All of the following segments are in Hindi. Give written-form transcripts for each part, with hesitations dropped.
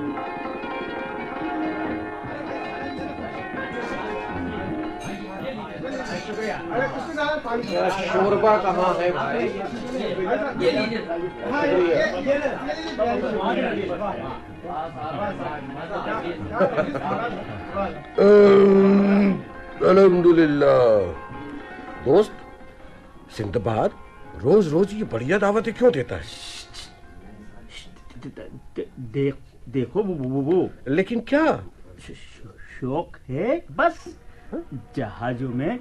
शोरबा कहाँ है भाई? अल्हम्दुलिल्लाह। दोस्त, सिंदबाद रोज रोज ये बढ़िया दावतें क्यों देता है? देखो वो लेकिन क्या? शौक है बस। जहाजों में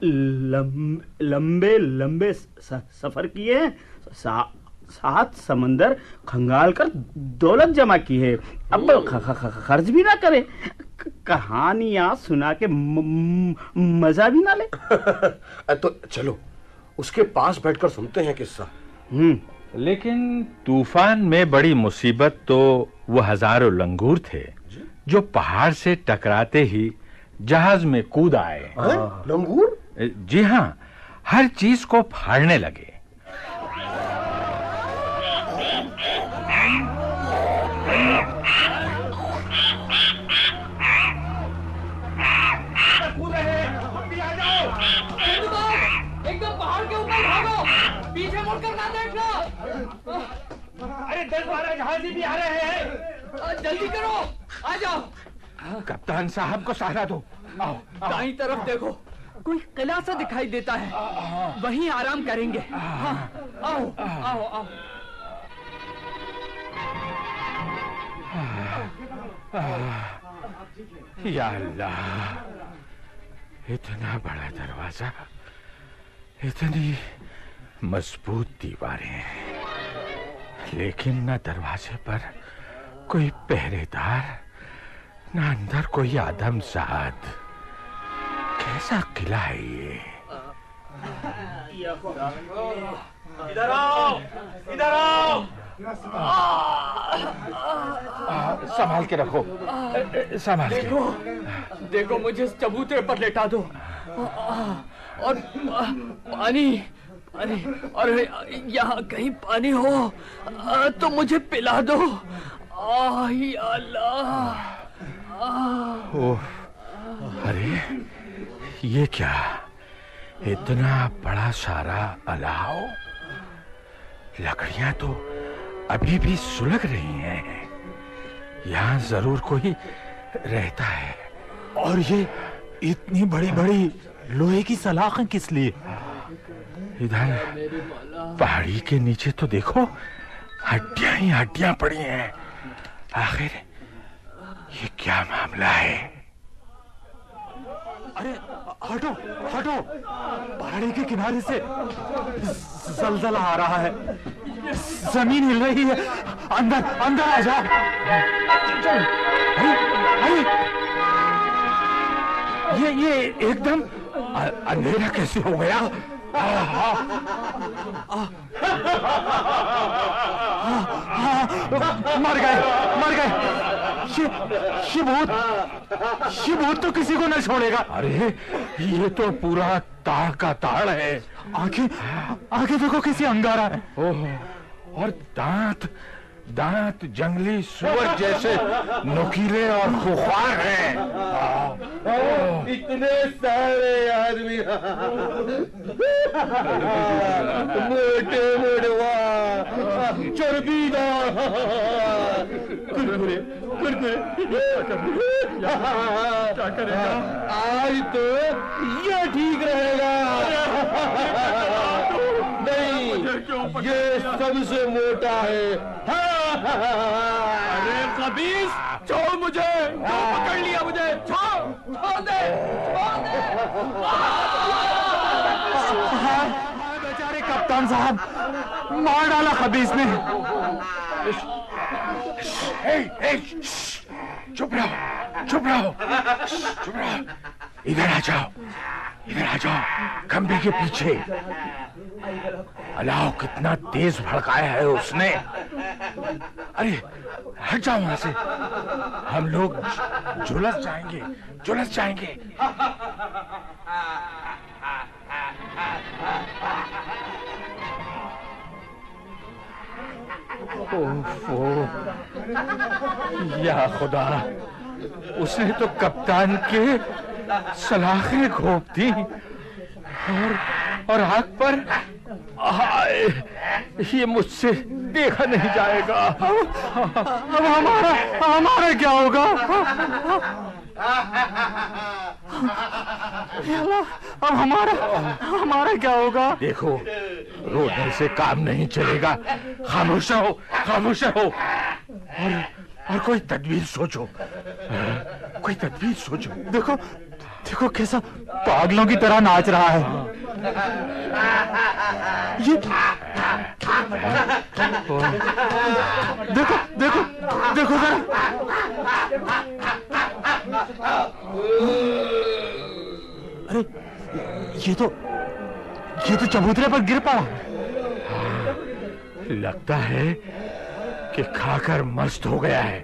लंबे लंबे सफर किए हैं, 7 समंदर खंगाल कर दौलत जमा की है। अब खर्च भी ना करे, कहानियां सुना के मजा भी ना ले। तो चलो उसके पास बैठकर सुनते हैं किस्सा। लेकिन तूफान में बड़ी मुसीबत तो वो हजारों लंगूर थे जो पहाड़ से टकराते ही जहाज में कूद आए। लंगूर? जी हाँ, हर चीज को फाड़ने लगे। एकदम पहाड़ के ऊपर भागो, पीछे मुड़कर ना देखना। अरे 10-12 जहाज भी आ रहे हैं, जल्दी करो, आ जाओ। कप्तान साहब को सहारा दो। दाईं तरफ देखो, कोई किला सा दिखाई देता है, वहीं आराम करेंगे। हाँ, आओ आओ आओ। या अल्लाह, इतना बड़ा दरवाजा, इतनी मजबूत दीवारें, लेकिन न दरवाजे पर कोई पहरेदार, न अंदर कोई आदमजाद। कैसा किला है ये? इधर आओ, इधर आओ। संभाल के रखो, संभाल के। देखो मुझे इस चबूतरे पर लेटा दो, और पानी पानी, और यहाँ कहीं पानी हो तो मुझे पिला दो। या अल्लाह। ओह, अरे ये क्या, इतना बड़ा सारा अलाव, लकड़ियां तो अभी भी सुलग रही हैं। यहाँ जरूर कोई रहता है। और ये इतनी बड़ी बड़ी लोहे की सलाखें किस लिए? इधर पहाड़ी के नीचे तो देखो, हड्डियां ही हड्डियां पड़ी हैं। आखिर ये क्या मामला है? अरे हटो हटो, पहाड़ी के किनारे से जलजला आ रहा है, जमीन हिल रही है। अंदर अंदर आ जाओ। अरे ये एकदम अंधेरा कैसे हो गया? मर गए। ये भूत तो किसी को न छोड़ेगा। अरे ये तो पूरा ताड़ का ताड़ है। आंखें देखो किसी अंगारा है। ओह, और दांत जंगली सुअर जैसे नुकीले और खुखार हैं। इतने सारे आदमी, मोटे मोड़वा, चर्बीदार, कुरकुरे क्या करेगा? आज तो ये ठीक रहेगा। नहीं, ये सबसे मोटा है। अरे खबीस, छोड़ मुझे, पकड़ लिया मुझे, छोड़ दे। बेचारे कप्तान साहब, मार डाला खबीस ने। चुप रहो। इधर आ जाओ, खंबे के पीछे। अलाव कितना तेज भड़काया है उसने। अरे हट जाओ वहां से, हम लोग झुलस जाएंगे। ओफो, या खुदा, उसने तो कप्तान के सलाखें घोंप दी और आग पर। हाय, ये मुझसे देखा नहीं जाएगा। अब हमारा क्या होगा? अब हमारा क्या होगा? देखो, रोने से काम नहीं चलेगा। खामोश रहो, खामोश रहो और कोई तदबीर सोचो, कोई तदबीर सोचो। देखो कैसा पागलों की तरह नाच रहा है। ये देखो जरा। अरे ये तो चबूतरे पर गिर पड़ा। लगता है कि खाकर मस्त हो गया है।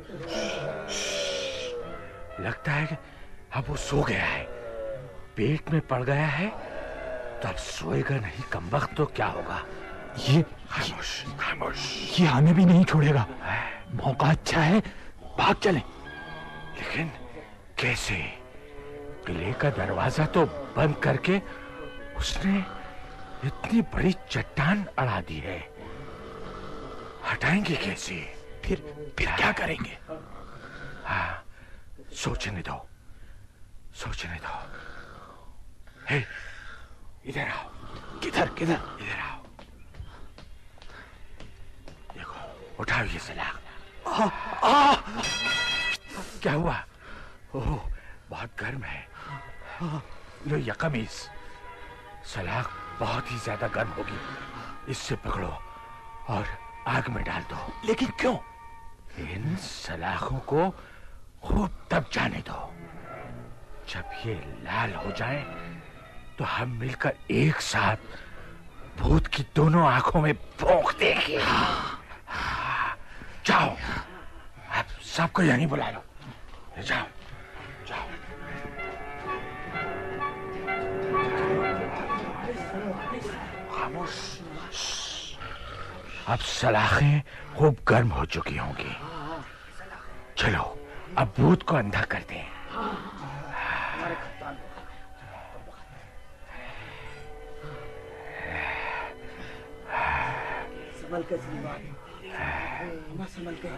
लगता है कि अब वो सो गया है, पेट में पड़ गया है, तब सोएगा नहीं कमबख्त तो क्या होगा। ये खामोश। ये हमें भी नहीं छोड़ेगा। मौका अच्छा है, भाग चले। लेकिन कैसे? किले का दरवाजा तो बंद करके उसने इतनी बड़ी चट्टान अड़ा दी है, हटाएंगे कैसे? फिर क्या करेंगे? हाँ, सोचने दो। हे, इधर आओ। किधर? इधर आओ। देखो, उठाओ ये सलाख। क्या हुआ? ओह, बहुत गर्म है। लो ये कमीज। सलाख बहुत ही ज्यादा गर्म होगी, इससे पकड़ो और आग में डाल दो। लेकिन क्यों? इन सलाखों को खूब तब जाने दो। जब ये लाल हो जाए तो हम मिलकर एक साथ भूत की दोनों आंखों में भोंक देंगे। जाओ, अब सबको यहीं बुला लो। जाओ। खामोश। अब सलाखें खूब गर्म हो चुकी होंगी। चलो, अब भूत को अंधा कर दें। संभल के।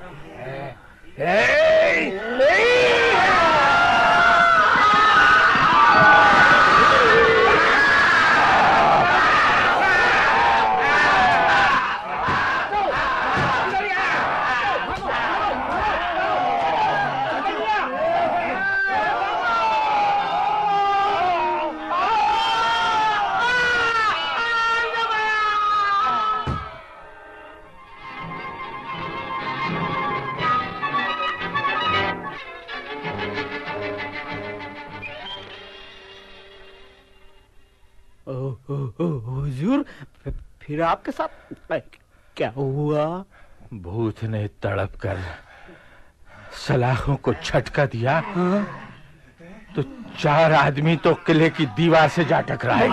हुजूर, फिर आपके साथ क्या हुआ? भूत ने तड़प कर सलाखों को झटका दिया। तो 4 आदमी तो किले की दीवार से जा टकराए।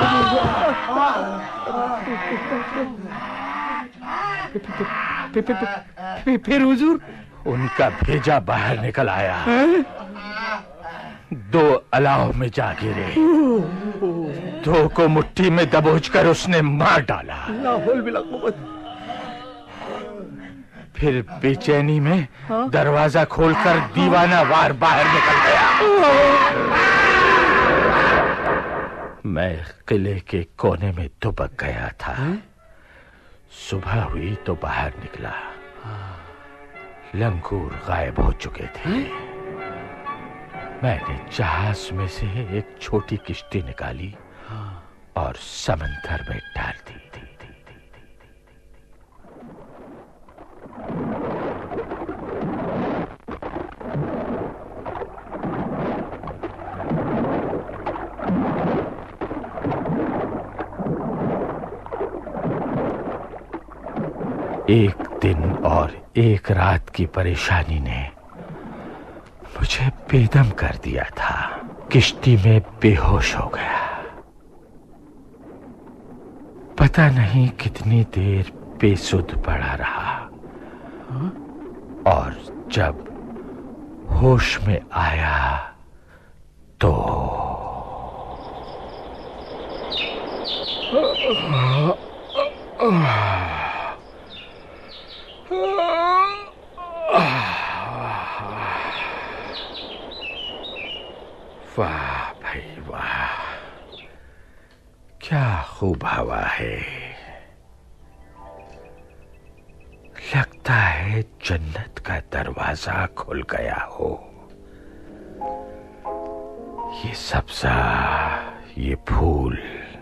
फिर हुजूर? उनका भेजा बाहर निकल आया। 2 अलाव में जा गिरे। 2 को मुट्ठी में दबोचकर उसने मार डाला। फिर बेचैनी में दरवाजा खोलकर दीवाना वार बाहर निकल गया। मैं किले के कोने में दुबक गया था। सुबह हुई तो बाहर निकला। लंगूर गायब हो चुके थे। मैंने जहाज में से एक छोटी किश्ती निकाली और समंदर में डाल दी। एक दिन और एक रात की परेशानी ने मुझे बेदम कर दिया था। किश्ती में बेहोश हो गया। पता नहीं कितनी देर बेसुध पड़ा रहा। और जब होश में आया तो वाह भाई वाह, क्या खूब हवा है। लगता है जन्नत का दरवाजा खुल गया हो। ये सब्जा, ये फूल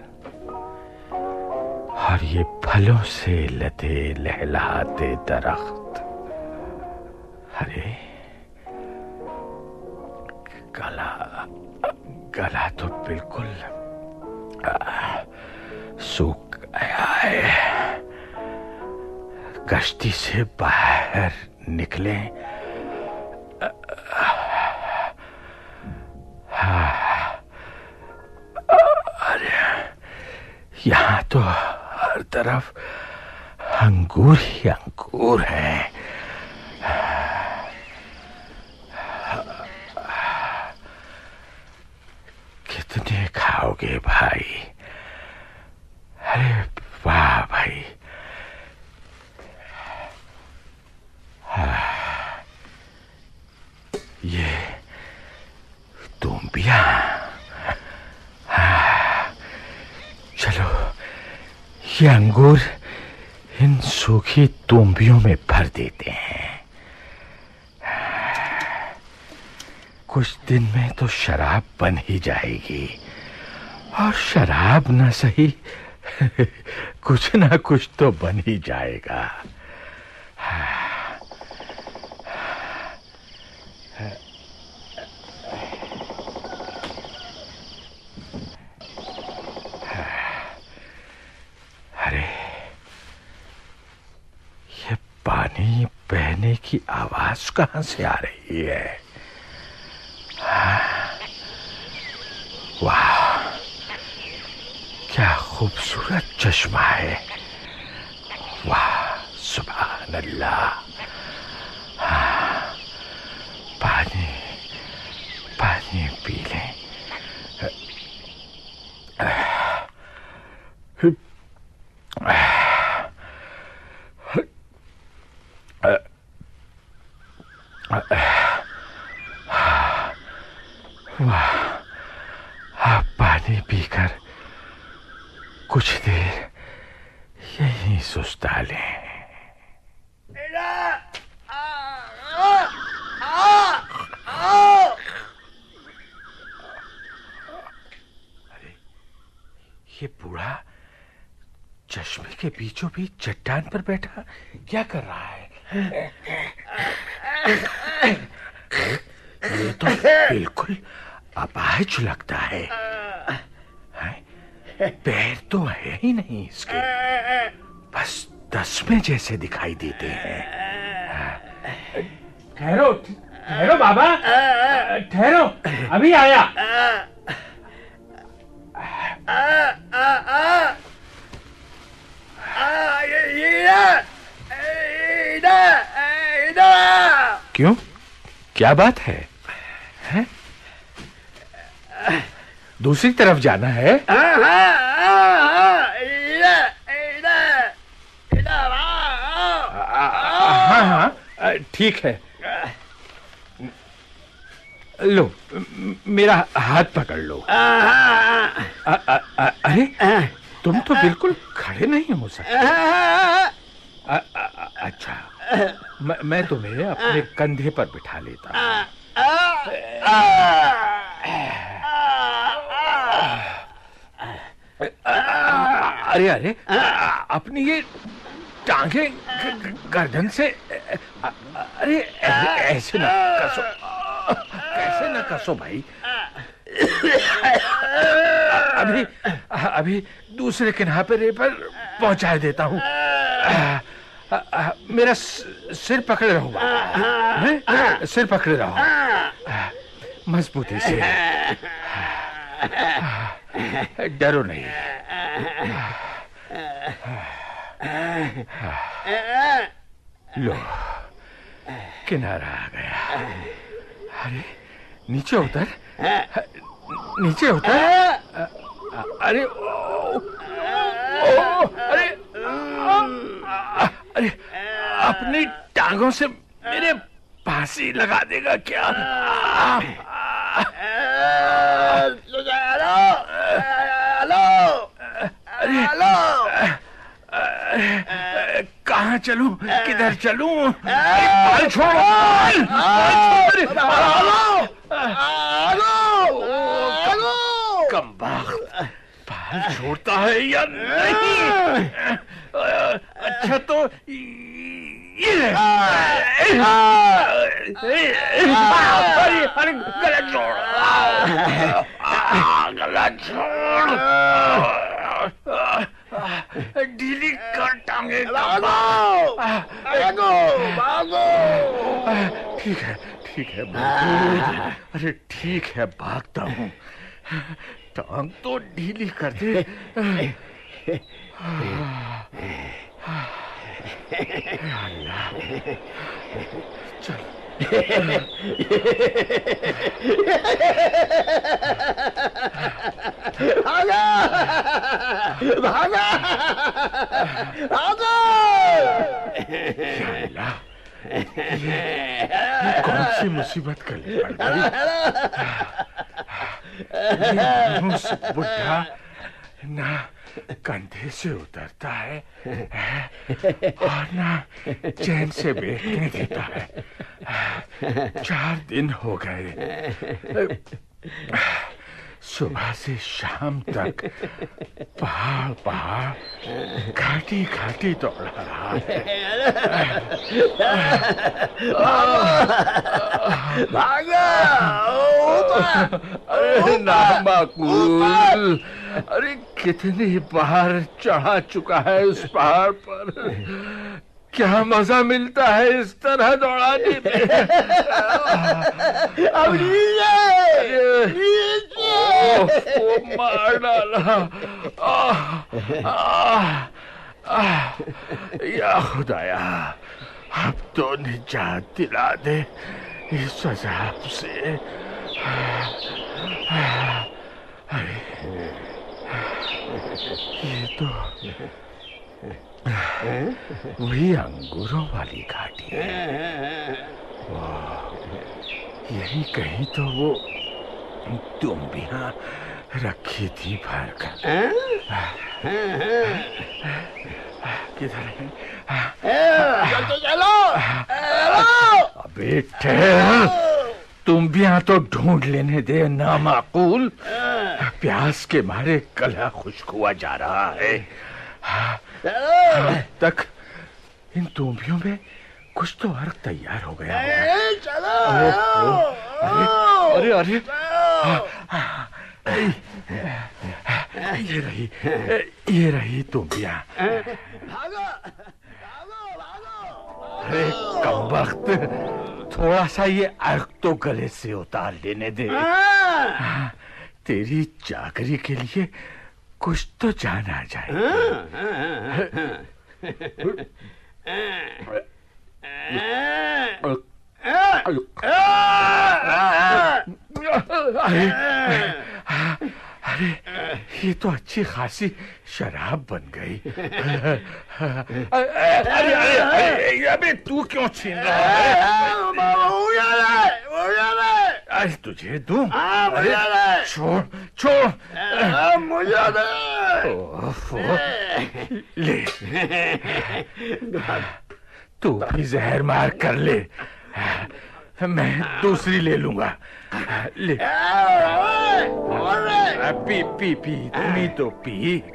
और ये फलों से लदे लहलहाते दरख्त। अरे गला तो बिल्कुल सूख गया है। कश्ती से बाहर निकले। अरे यहाँ तो हर तरफ अंगूर ही अंगूर हैं। कितने खाओगे भाई? अरे वाह भाई, ये तोम्बिया। चलो ये अंगूर इन सूखी तोम्बियों में भर देते हैं। कुछ दिन में तो शराब बन ही जाएगी, और शराब ना सही कुछ ना कुछ तो बन ही जाएगा। अरे ये पानी बहने की आवाज कहां से आ रही है? वाह, क्या खूबसूरत चश्मा है। वाह, सुभान अल्लाह। पानी पानी पी लें। वाह, आप पानी पीकर कुछ देर यहीं सुस्ता लें। अरे ये बूढ़ा चश्मे के बीचों बीच चट्टान पर बैठा क्या कर रहा है? ये तो बिल्कुल अपाहिज लगता है। पैर तो है ही नहीं इसके, बस तस्मे जैसे दिखाई देते हैं। ठहरो ठहरो बाबा, ठहरो, अभी आया। क्यों, क्या बात है? हैं? दूसरी तरफ जाना है? हाँ हाँ ठीक है। लो मेरा हाथ पकड़ लो। अरे तुम तो बिल्कुल खड़े नहीं हो सकते। अच्छा, मैं तुम्हें अपने कंधे पर बिठा लेता हूँ। अरे अरे, अपनी ये टांगे गर्दन से, अरे ऐसे ना कसो, कैसे ना कसो भाई। अभी दूसरे किनारे पर पहुंचा देता हूँ। मेरा सिर पकड़े रहो, सिर पकड़े रहो मजबूती से, डरो नहीं। लो किनारा आ गया। अरे नीचे उतर, नीचे उतर। अरे अरे अरे अपनी टांगों से मेरे फांसी लगा देगा क्या? कहाँ चलूं, किधर चलूं? बाल छोड़ो, कमबख्त बाल छोड़ता है या नहीं? अच्छा तो ये अरे गला छोड़, गला छोड़, ढीली कर टांगे। ठीक है, ठीक है, अरे ठीक है, भागता हूँ। टांग तो ढीली कर दे। अल्लाह, चल। भागा, भागा, भागा। अल्लाह, ये कौन सी मुसीबत कल पड़ गई? बुढ़ा ना कंधे से उतरता है और ना चैन से बैठने देता है। 4 दिन हो गए, सुबह से शाम तक पहाड़ पहाड़, घाटी घाटी दौड़ा रहा है। भागा, अरे नामाकूल, अरे कितनी बार चढ़ा चुका है उस पहाड़ पर। क्या मजा मिलता है इस तरह दौड़ाने में? अब वो मार डाला। या खुदाया, अब तो निजात दिला दे इस अज़ाब से। अरे ये तो वही अंगूरों वाली घाटी है। यही कहीं तो वो तुम्बियां रखी थी भर कर। किधर है? चलो, अबे ठहर, तुम्बियां तो ढूंढ लेने दे नामाकूल। प्यास के मारे गला खुश्क हुआ जा रहा है। अब तक इन तुम्बियों में कुछ तो अर्क तैयार हो गया होगा। अरे अरे अरे, ये रही तुम्बियां। अरे कमबख्त, थोड़ा सा ये अर्क तो गले से उतार लेने दे। तेरी चाकरी के लिए कुछ तो जान आ जाए। अरे ये तो अच्छी खासी शराब बन गई। अरे अबे तू क्यों छीन रहा है? अरे तुझे दूं? अरे छोड़ छोड़, मुझे ले, तू भी जहर मार कर ले, मैं दूसरी ले लूंगा। ले, पी पी पी, तुम्ही तो पी।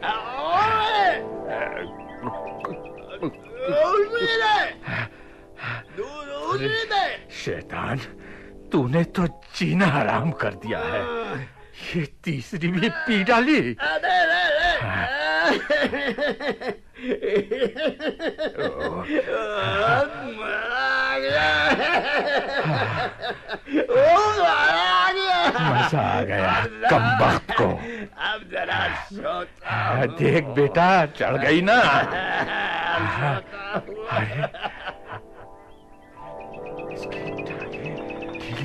शैतान, तूने तो जीना हराम कर दिया है। ये तीसरी भी पी डाली। मजा आ गया कमबख्त को। अब जरा सोता। देख बेटा, चढ़ गई ना। अरे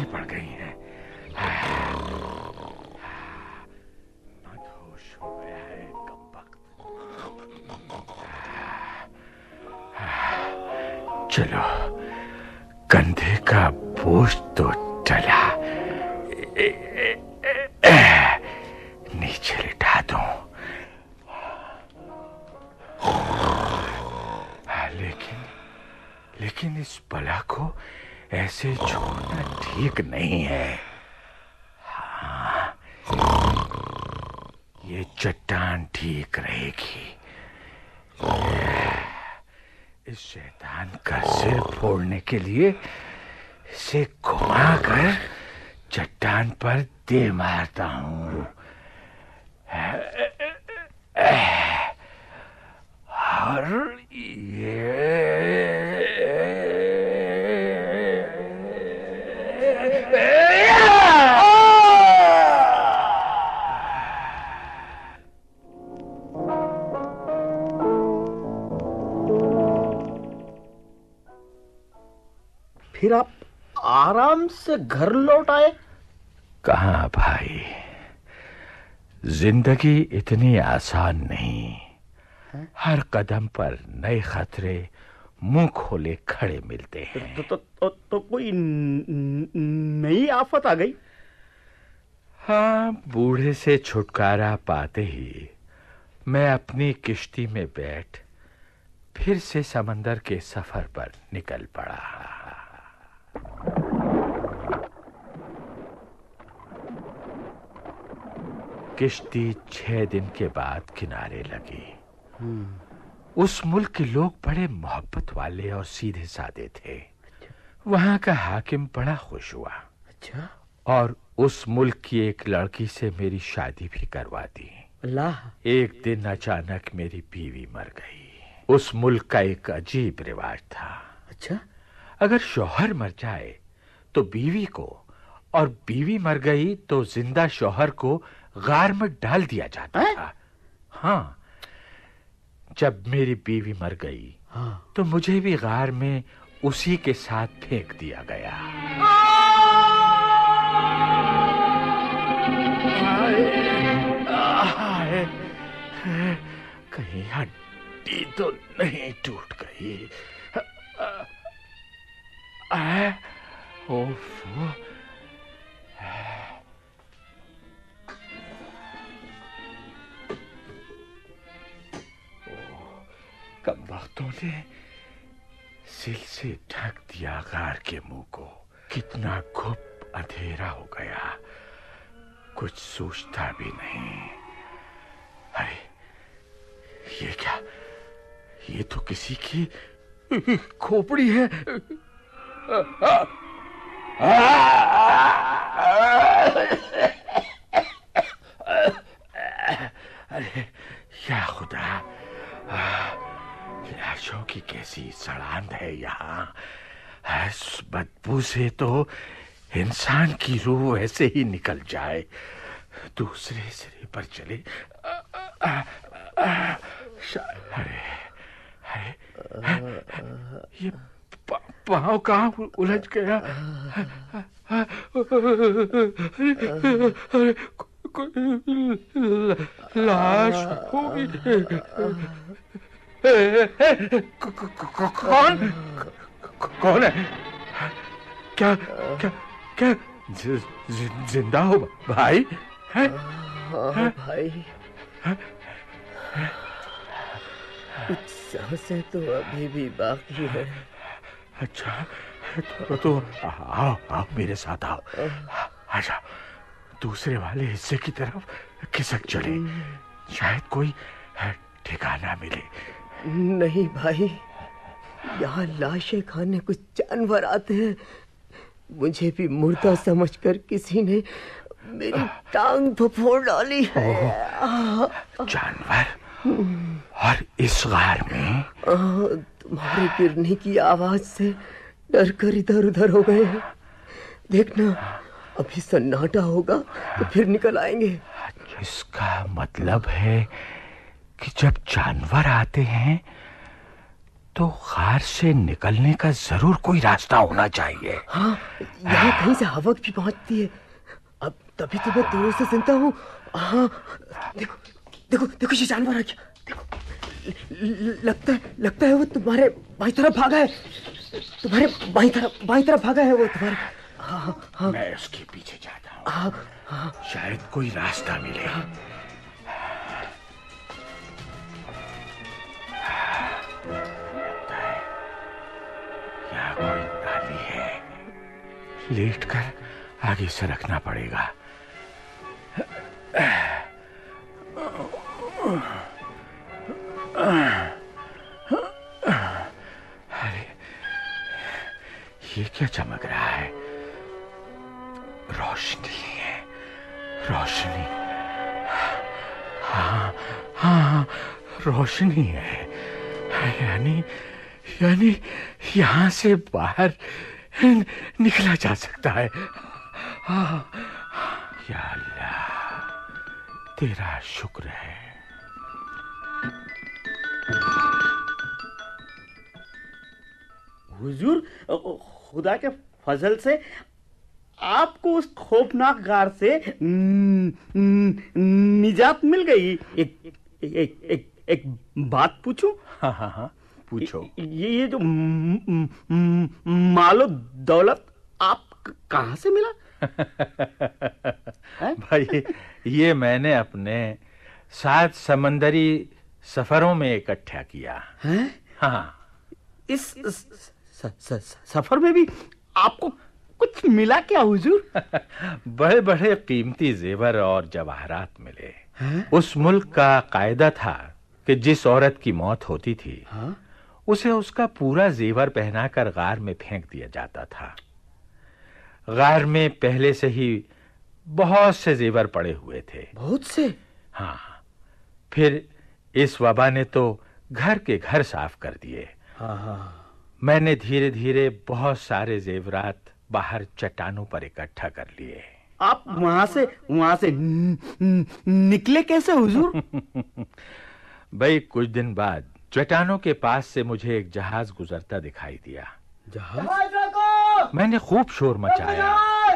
पड़ गई हैं। मदहोश हो गया है कमबख्त। चलो, कंधे का बोझ तो टला, नीचे लिटा दूं। लेकिन इस बला को ऐसे छोड़ना ठीक नहीं है। हाँ, ये चट्टान ठीक रहेगी। इस शैतान का सिर फोड़ने के लिए इसे घुमाकर चट्टान पर दे मारता हूं। और फिर आप आराम से घर लौट आए? कहाँ भाई, जिंदगी इतनी आसान नहीं। हर कदम पर नए खतरे मुंह खोले खड़े मिलते हैं। तो कोई नई आफत आ गई? हाँ, बूढ़े से छुटकारा पाते ही मैं अपनी किश्ती में बैठ फिर से समंदर के सफर पर निकल पड़ा। किश्ती 6 दिन के बाद किनारे लगी। उस मुल्क के लोग बड़े मोहब्बत वाले और सीधे साधे थे। वहां का हाकिम बड़ा खुश हुआ। अच्छा। और उस मुल्क की एक लड़की से मेरी शादी भी करवा दी। अल्लाह। एक दिन अचानक मेरी बीवी मर गई। उस मुल्क का एक अजीब रिवाज था। अच्छा। अगर शौहर मर जाए तो बीवी को, और बीवी मर गई तो जिंदा शौहर को गार में डाल दिया जाता था। हाँ, जब मेरी बीवी मर गई तो मुझे भी गार में उसी के साथ फेंक दिया गया। कहीं हड्डी तो नहीं टूट गई? ओफो, कमबख्तों ने सिल से ढक दिया गार के मुंह को। कितना घुप अंधेरा हो गया, कुछ सूझता भी नहीं। अरे ये क्या? ये तो किसी की खोपड़ी है। अरे या खुदा, लाशों की कैसी सड़ांध है यहाँ। इस बदबू से तो इंसान की रूह ऐसे ही निकल जाए। दूसरे सिरे पर चले। अरे ये पाँव कहाँ उलझ गया? लाश होगी। कौन है? क्या क्या क्या जिंदा हो भाई? हाँ भाई, कुछ सांसें तो अभी भी बाकी है। अच्छा, तो आओ आओ मेरे साथ आओ। आजा, दूसरे वाले हिस्से की तरफ खिसक चले, शायद कोई ठिकाना मिले। नहीं भाई, यहाँ लाशें खाने कुछ जानवर आते हैं। मुझे भी मुर्दा समझकर किसी ने मेरी टांग तो फोड़ डाली है। जानवर? और इस गार में? तुम्हारे गिरने की आवाज से डर कर इधर उधर हो गए हैं। देखना, अभी सन्नाटा होगा तो फिर निकल आएंगे। इसका मतलब है कि जब जानवर आते हैं तो गार से निकलने का जरूर कोई रास्ता होना चाहिए। हाँ, यहाँ कहीं से हवा भी पहुंचती है। अब तभी तो मैं दूर से सुनता हूँ। हाँ, देखो देखो देखो, ये जानवर आ गया। देखो, लगता है वो तुम्हारे बाईं तरफ भागा है। तुम्हारे बाईं तरफ भागा है वो तुम्हारे। हाँ, मैं उसके पीछे जाता हूँ। हाँ, शायद कोई रास्ता मिले। यहाँ कोई नाली है, लेटकर आगे सरकना पड़ेगा। अरे, ये क्या चमक रहा है? रोशनी है, रोशनी। हाँ, रोशनी है। यानी यहाँ से बाहर निकला जा सकता है। या अल्लाह, तेरा शुक्र है। हुजूर, खुदा के फजल से आपको उस खौफनाक गार से निजात मिल गई। एक बात पूछूं? हाँ, पूछो। ये जो मालो दौलत आप कहाँ से मिला? भाई, ये मैंने अपने 7 समंदरी सफरों में इकट्ठा किया है। हाँ, इस सफर में भी आपको कुछ मिला क्या हुजूर? बड़े बड़े कीमती जेवर और जवाहरात मिले। उस मुल्क का कायदा था कि जिस औरत की मौत होती थी, हाँ? उसे उसका पूरा जेवर पहनाकर गार में फेंक दिया जाता था। गार में पहले से ही बहुत से जेवर पड़े हुए थे। बहुत से? हाँ, फिर इस वबा ने तो घर के घर साफ कर दिए। हाँ। मैंने धीरे धीरे बहुत सारे जेवरात बाहर चट्टानों पर इकट्ठा कर लिए। आप वहां से निकले कैसे हुजूर? भाई, कुछ दिन बाद चट्टानों के पास से मुझे एक जहाज गुजरता दिखाई दिया। जहाज? मैंने खूब शोर मचाया।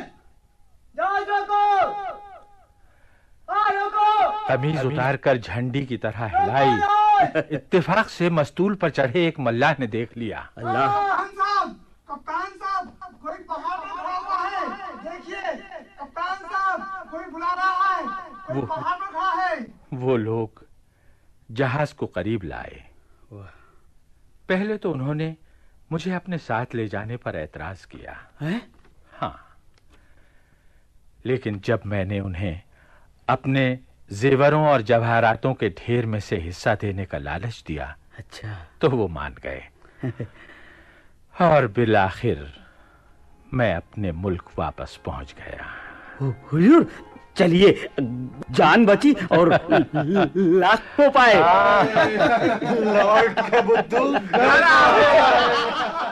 कमीज उतारकर झंडी की तरह हिलाई। इत्तेफाक से मस्तूल पर चढ़े एक मल्लाह ने देख लिया। अल्लाह! कप्तान साहब, कोई पहाड़ पर खड़ा हुआ है। देखिए, कप्तान साहब, कोई बुला रहा है। कोई पहाड़ पर खड़ा है। वो लोग जहाज को करीब लाए। पहले तो उन्होंने मुझे अपने साथ ले जाने पर एतराज किया है? हाँ, लेकिन जब मैंने उन्हें अपने जेवरों और जवाहरातों के ढेर में से हिस्सा देने का लालच दिया, अच्छा, तो वो मान गए। और बिलाखिर मैं अपने मुल्क वापस पहुंच गया। हुजूर, चलिए, जान बची और लाख को पाए। लौट के बुद्धू घर आ।